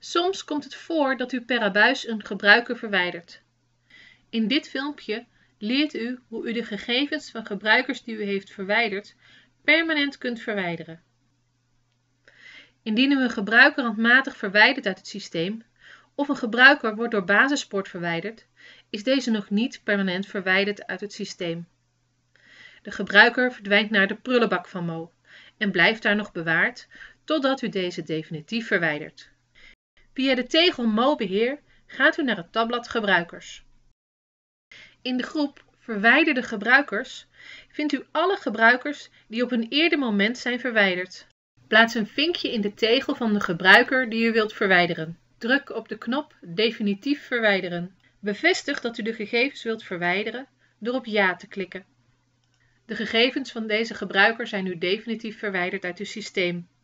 Soms komt het voor dat u per abuis een gebruiker verwijdert. In dit filmpje leert u hoe u de gegevens van gebruikers die u heeft verwijderd permanent kunt verwijderen. Indien u een gebruiker handmatig verwijdert uit het systeem of een gebruiker wordt door Basispoort verwijderd, is deze nog niet permanent verwijderd uit het systeem. De gebruiker verdwijnt naar de prullenbak van Mo en blijft daar nog bewaard totdat u deze definitief verwijdert. Via de tegel Mo Beheer gaat u naar het tabblad Gebruikers. In de groep Verwijderde gebruikers vindt u alle gebruikers die op een eerder moment zijn verwijderd. Plaats een vinkje in de tegel van de gebruiker die u wilt verwijderen. Druk op de knop Definitief verwijderen. Bevestig dat u de gegevens wilt verwijderen door op Ja te klikken. De gegevens van deze gebruiker zijn nu definitief verwijderd uit uw systeem.